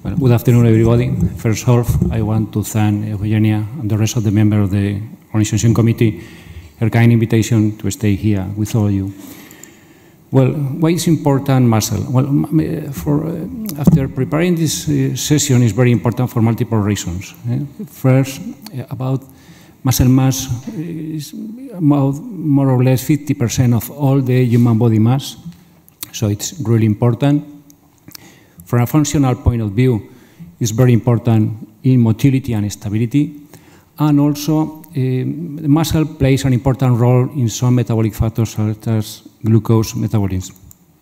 Well, good afternoon, everybody. First off, I want to thank Eugenia and the rest of the members of the organization committee for her kind invitation to stay here with all of you. Well, why is important muscle? Well, after preparing this session is very important for multiple reasons. First, about muscle mass is more or less 50% of all the human body mass, so it's really important. From a functional point of view, it's very important in motility and stability, and also muscle plays an important role in some metabolic factors such as glucose metabolism.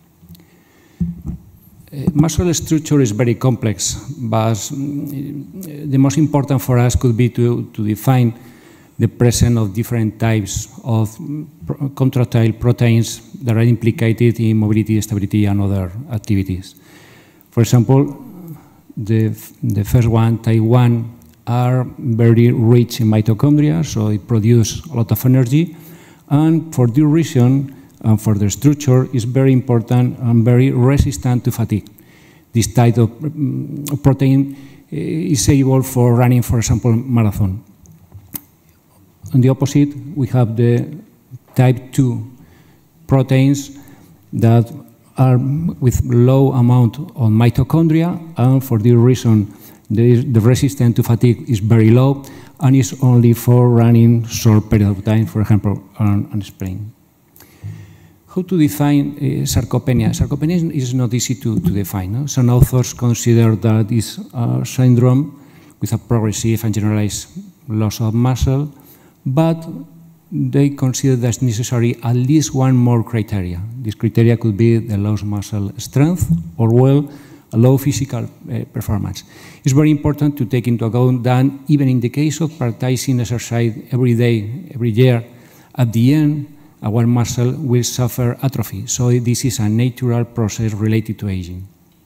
Muscle structure is very complex, but the most important for us could be to define the presence of different types of contractile proteins that are implicated in mobility, stability, and other activities. For example, the first one, type 1, are very rich in mitochondria, so it produces a lot of energy. And for this reason, and for the structure, is very important and very resistant to fatigue. This type of protein is able for running, for example, marathon. On the opposite, we have the type 2 proteins that are with low amount of mitochondria, and for this reason, the resistance to fatigue is very low, and is only for running short period of time, for example, on sprint. How to define sarcopenia? Sarcopenia is not easy to define. No? Some authors consider that it's a syndrome with a progressive and generalized loss of muscle, but they consider that's necessary at least one more criteria. This criteria could be the lost muscle strength or, well, a low physical performance. It's very important to take into account that even in the case of practicing exercise every day, every year, at the end, our muscle will suffer atrophy. So this is a natural process related to aging.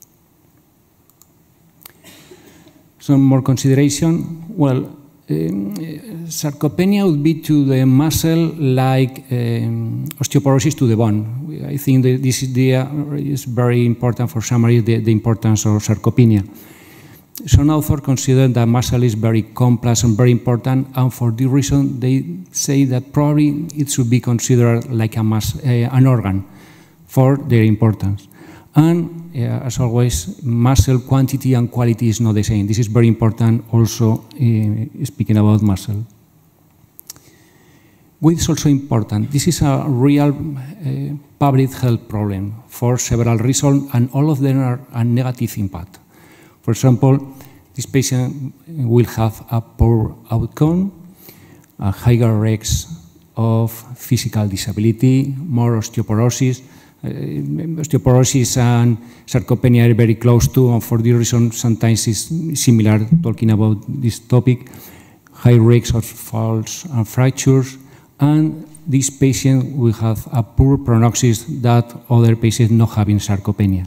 Some more consideration. Well, sarcopenia would be to the muscle like osteoporosis to the bone. I think that this idea is very important for summary the importance of sarcopenia. Some authors consider that muscle is very complex and very important, and for this reason they say that probably it should be considered like an organ for their importance. And as always, muscle quantity and quality is not the same. This is very important also speaking about muscle. Weight is also important. This is a real public health problem for several reasons, and all of them are a negative impact. For example, this patient will have a poor outcome, a higher risk of physical disability, more osteoporosis. Osteoporosis and sarcopenia are very close to, and for this reason sometimes it's similar talking about this topic. High risks of falls and fractures, and this patient will have a poor prognosis that other patients not having sarcopenia.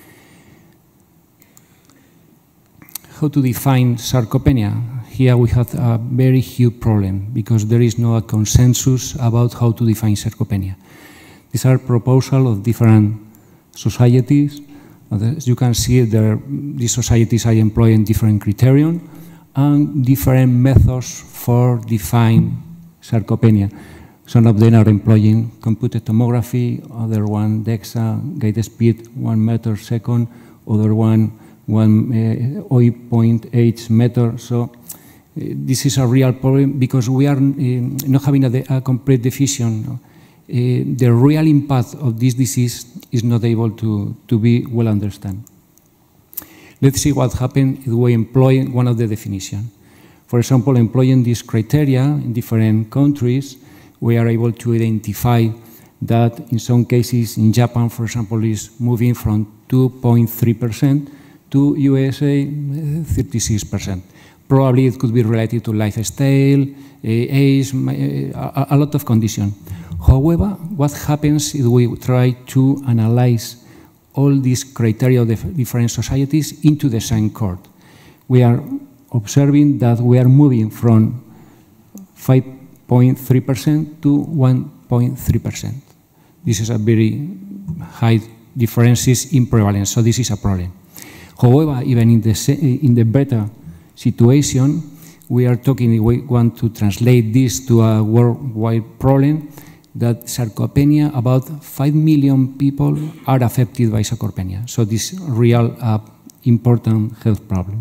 How to define sarcopenia? Here we have a very huge problem because there is no consensus about how to define sarcopenia. These are proposals of different societies. As you can see, these societies are employing different criteria and different methods for defining sarcopenia. Some of them are employing computed tomography, other one DEXA, gait speed 1 meter second, other one 0.8 meter. So this is a real problem because we are not having a complete definition. The real impact of this disease is not able to be well understood. Let's see what happens if we employ one of the definitions. For example, employing these criteria in different countries, we are able to identify that in some cases in Japan, for example, is moving from 2.3% to USA 36%. Probably it could be related to lifestyle, age, a lot of conditions. However, what happens if we try to analyze all these criteria of the different societies into the same court? We are observing that we are moving from 5.3% to 1.3%. This is a very high differences in prevalence, so this is a problem. However, even in the beta situation, we want to translate this to a worldwide problem, that sarcopenia, about 5 million people are affected by sarcopenia. So this is a real important health problem.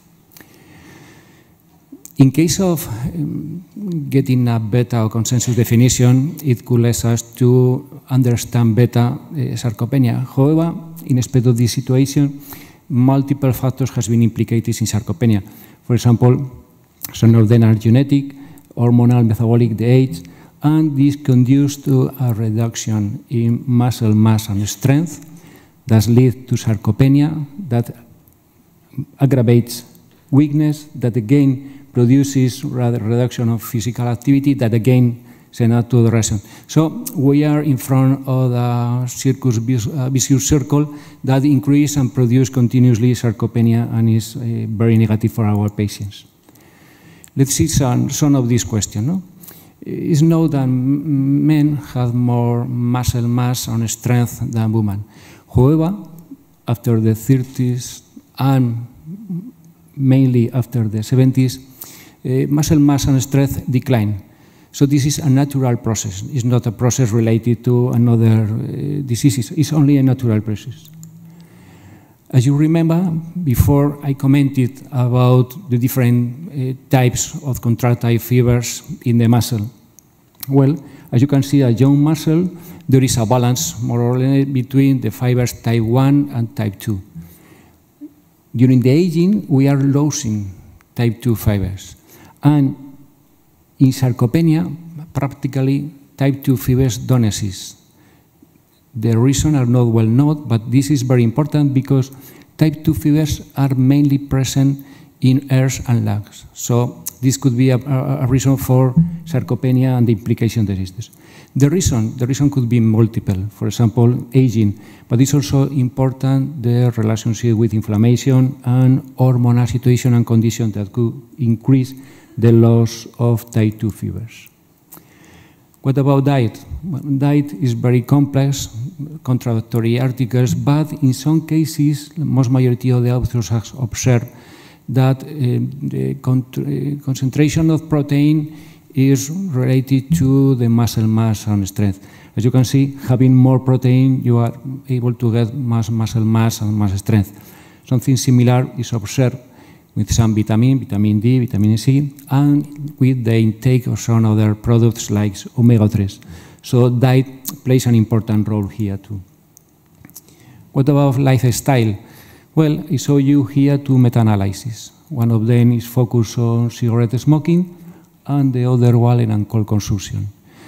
In case of getting a better consensus definition, it could let us to understand better sarcopenia. However, in respect of this situation, multiple factors has been implicated in sarcopenia. For example, some of them are genetic, hormonal, metabolic, the age, and this conduces to a reduction in muscle mass and strength that leads to sarcopenia, that aggravates weakness, that again produces reduction of physical activity, that again sends us to the reason. So we are in front of the vicious circle that increases and produces continuously sarcopenia and is very negative for our patients. Let's see some of these questions. No? It's known that men have more muscle mass and strength than women. However, after the 30s and mainly after the 70s, muscle mass and strength decline. So this is a natural process. It's not a process related to another diseases. It's only a natural process. As you remember, before I commented about the different types of contractile fibers in the muscle. Well, as you can see, a young muscle, there is a balance more or less between the fibers type 1 and type 2. During the aging, we are losing type 2 fibers. And in sarcopenia, practically type 2 fibers don't exist. The reasons are not well known, but this is very important because type 2 fibers are mainly present in ears and lungs. So this could be a reason for sarcopenia and the implication that is this. The reason could be multiple. For example, aging, but it's also important the relationship with inflammation and hormonal situation and condition that could increase the loss of type 2 fibers. What about diet? Well, diet is very complex, contradictory articles, but in some cases, most majority of the authors have observed that the concentration of protein is related to the muscle mass and strength. As you can see, having more protein, you are able to get muscle mass and mass strength. Something similar is observed with some vitamin D, vitamin C, and with the intake of some other products like omega-3. So diet plays an important role here too. What about lifestyle? Well, I show you here two meta-analyses. One of them is focused on cigarette smoking, and the other one on alcohol consumption.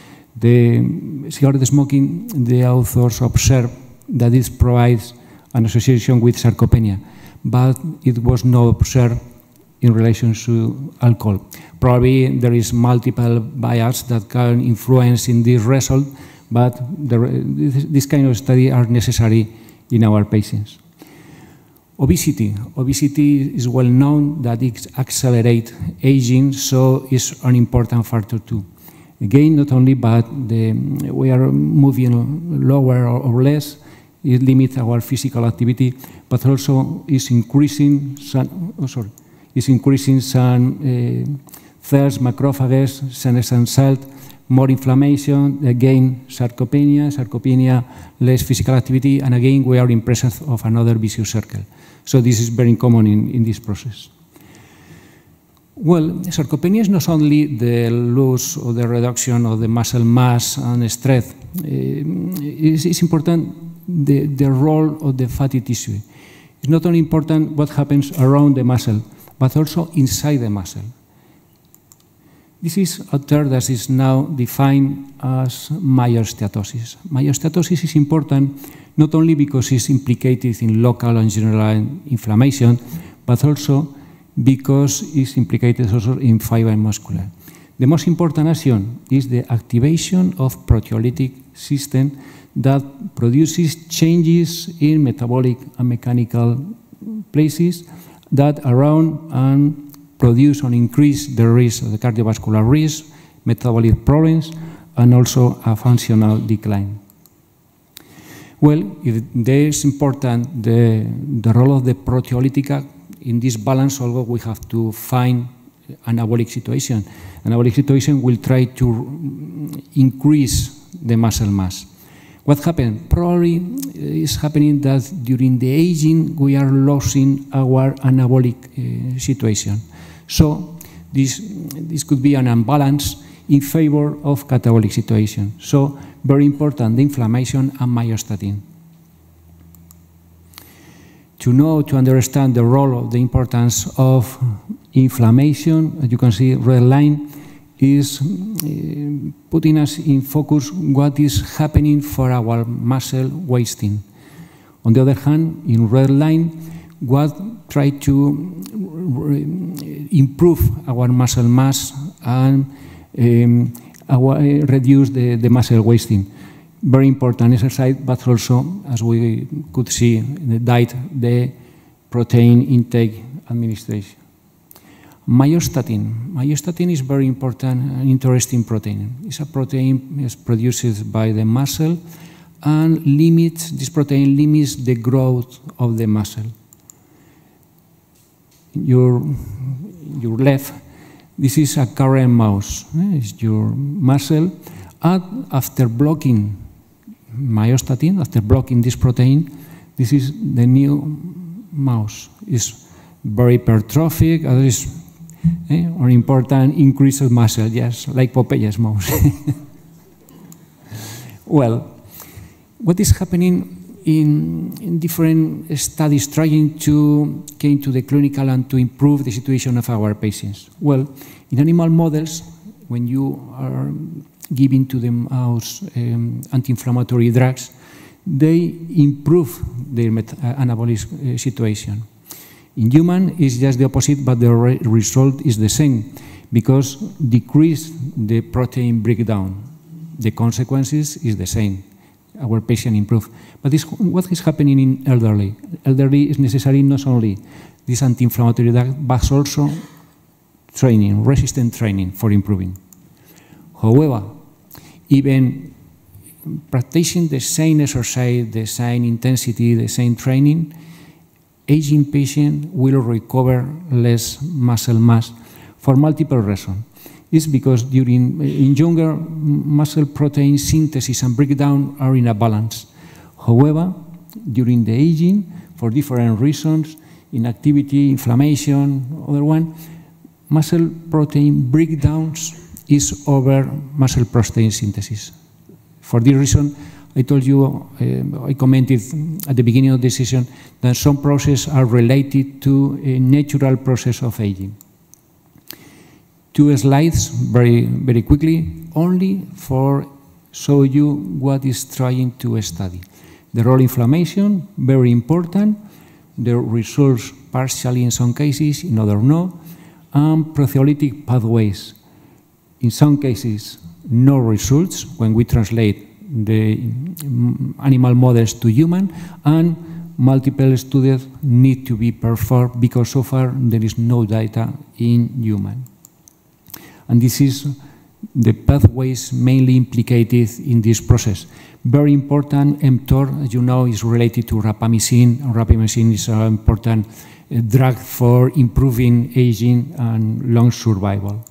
The cigarette smoking, the authors observed that it provides an association with sarcopenia, but it was not observed in relation to alcohol. Probably there is multiple bias that can influence in this result, but this kind of study are necessary in our patients. Obesity. Obesity is well known that it accelerates aging, so it's an important factor too. Again, not only, but we are moving lower or less, it limits our physical activity, but also is increasing some, cells, macrophages, senescent cells, more inflammation, again, sarcopenia, less physical activity, and again, we are in presence of another vicious circle. So this is very common in this process. Well, sarcopenia is not only the loss or the reduction of the muscle mass and strength. It's important the role of the fatty tissue. It's not only important what happens around the muscle, but also inside the muscle. This is a term that is now defined as myosteatosis. Myosteatosis is important not only because it's implicated in local and general inflammation, but also because it's implicated also in fiber muscular. The most important action is the activation of proteolytic system that produces changes in metabolic and mechanical places that around and produce and increase the risk of the cardiovascular risk, metabolic problems, and also a functional decline. Well, if there is important the role of the proteolytic in this balance, although we have to find anabolic situation. Anabolic situation will try to increase the muscle mass. What happened? Probably is happening that during the aging we are losing our anabolic situation. So this could be an imbalance in favor of catabolic situation. So very important, the inflammation and myostatin. To understand the role of the importance of inflammation, as you can see, red line is putting us in focus what is happening for our muscle wasting. On the other hand, in red line, what try to improve our muscle mass and reduce the muscle wasting. Very important exercise, but also, as we could see in the diet, the protein intake administration. Myostatin. Myostatin is very important and interesting protein. It's a protein that's produced by the muscle, and this protein limits the growth of the muscle. Your left, this is a current mouse. It's your muscle. And after blocking myostatin, after blocking this protein, this is the new mouse. It's very hypertrophic, or important increase of muscle, yes, like Popeye's mouse. Well, what is happening in different studies trying to get into the clinical and to improve the situation of our patients? Well, in animal models, when you are giving to the mouse anti-inflammatory drugs, they improve their anabolic situation. In human, it's just the opposite, but the result is the same, because decrease the protein breakdown. The consequences is the same. Our patient improve. But what is happening in elderly? Elderly is necessary not only this anti-inflammatory drug, but also training, resistant training for improving. However, even practicing the same exercise, the same intensity, the same training, aging patient will recover less muscle mass for multiple reasons. It's because in younger, muscle protein synthesis and breakdown are in a balance. However, during the aging, for different reasons, inactivity, inflammation, other one, muscle protein breakdowns is over muscle protein synthesis. For this reason, I told you, I commented at the beginning of the session that some processes are related to a natural process of aging. 2 slides, very quickly, only for show you what is trying to study. The role of inflammation, very important. The results partially in some cases, in others no. And proteolytic pathways. In some cases, no results when we translate the animal models to human, and multiple studies need to be performed because so far there is no data in human. And this is the pathways mainly implicated in this process. Very important, mTOR, as you know, is related to rapamycin. Rapamycin is an important drug for improving aging and long survival.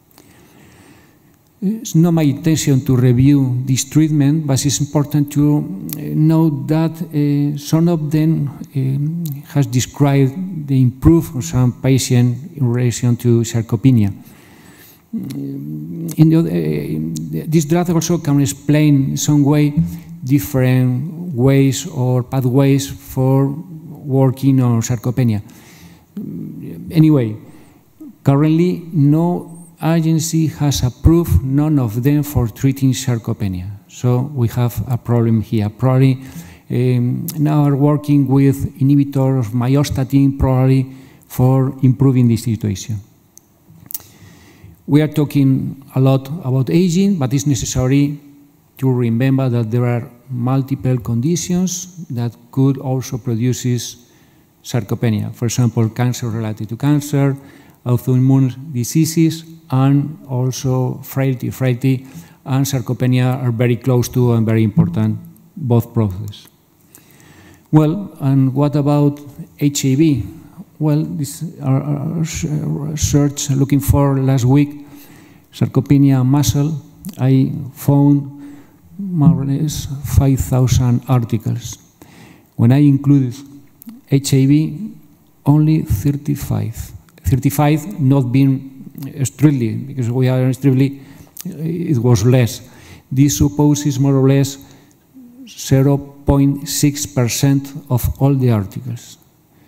It's not my intention to review this treatment, but it's important to note that some of them has described the improvement of some patient in relation to sarcopenia. This drug also can explain in some way different ways or pathways for working on sarcopenia. Anyway, currently no agency has approved none of them for treating sarcopenia. So we have a problem here. Probably now are working with inhibitors of myostatin probably for improving the situation. We are talking a lot about aging, but it's necessary to remember that there are multiple conditions that could also produce sarcopenia. For example, cancer related to cancer, autoimmune diseases, and also frailty. Frailty and sarcopenia are very close to and very important, both processes. Well, and what about HIV? Well, this our search looking for last week, sarcopenia muscle, I found more or less 5,000 articles. When I included HIV, only 35. 35 not being strictly, because we are strictly, it was less. This supposes more or less 0.6% of all the articles.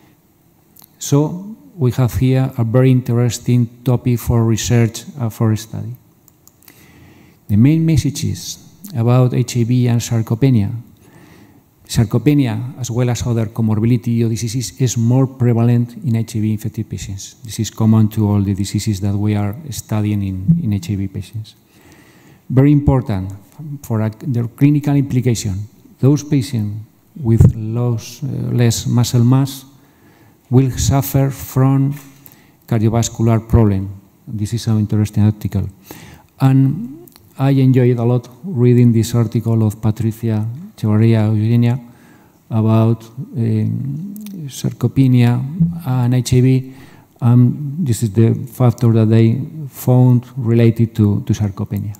So we have here a very interesting topic for research and for study. The main messages about HIV and sarcopenia. Sarcopenia, as well as other comorbidity or diseases, is more prevalent in HIV-infected patients. This is common to all the diseases that we are studying in HIV patients. Very important for their clinical implication. Those patients with less muscle mass will suffer from cardiovascular problem. This is an interesting article. And I enjoyed a lot reading this article of Patricia Echevarria Eugenia about sarcopenia and HIV. This is the factor that they found related to sarcopenia.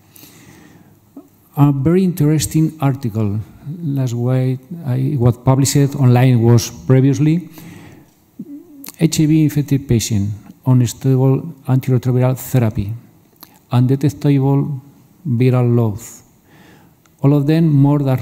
A very interesting article last week, what published online was previously HIV-infected patient on stable antiretroviral therapy, undetectable viral loads. All of them more than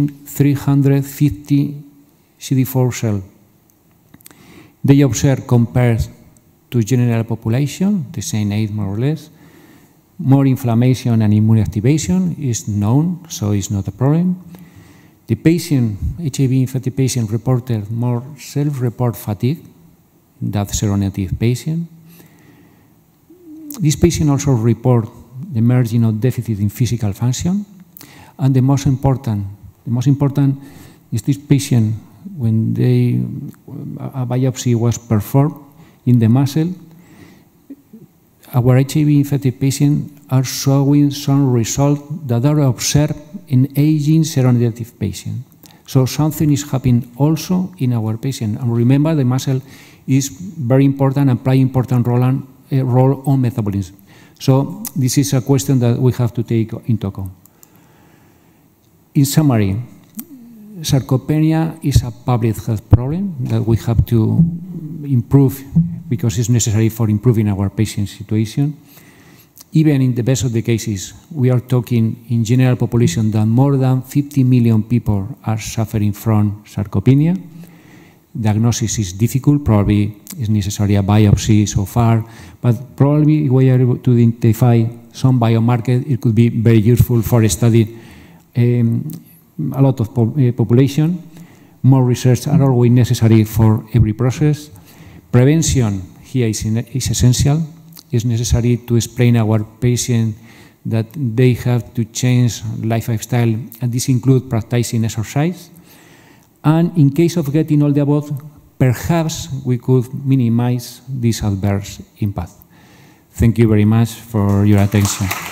350 CD4 cells. They observe compared to general population, the same age more or less, more inflammation and immune activation is known, so it's not a problem. The patient, HIV-infected patient, reported more self-report fatigue than seronegative patient. This patient also report the emerging of deficit in physical function, and the most important is this patient, when a biopsy was performed in the muscle, our HIV-infected patients are showing some results that are observed in aging seronegative patients. So something is happening also in our patient. And remember, the muscle is very important and play important role on metabolism. So this is a question that we have to take into account. In summary, sarcopenia is a public health problem that we have to improve because it's necessary for improving our patient situation. Even in the best of the cases, we are talking in general population that more than 50 million people are suffering from sarcopenia. Diagnosis is difficult, probably is necessary a biopsy so far, but probably we are able to identify some biomarker. It could be very useful for studying a lot of population. More research are always necessary for every process. Prevention here is essential. It's necessary to explain our patient that they have to change lifestyle, and this includes practicing exercise. And in case of getting all the above, perhaps we could minimize this adverse impact. Thank you very much for your attention.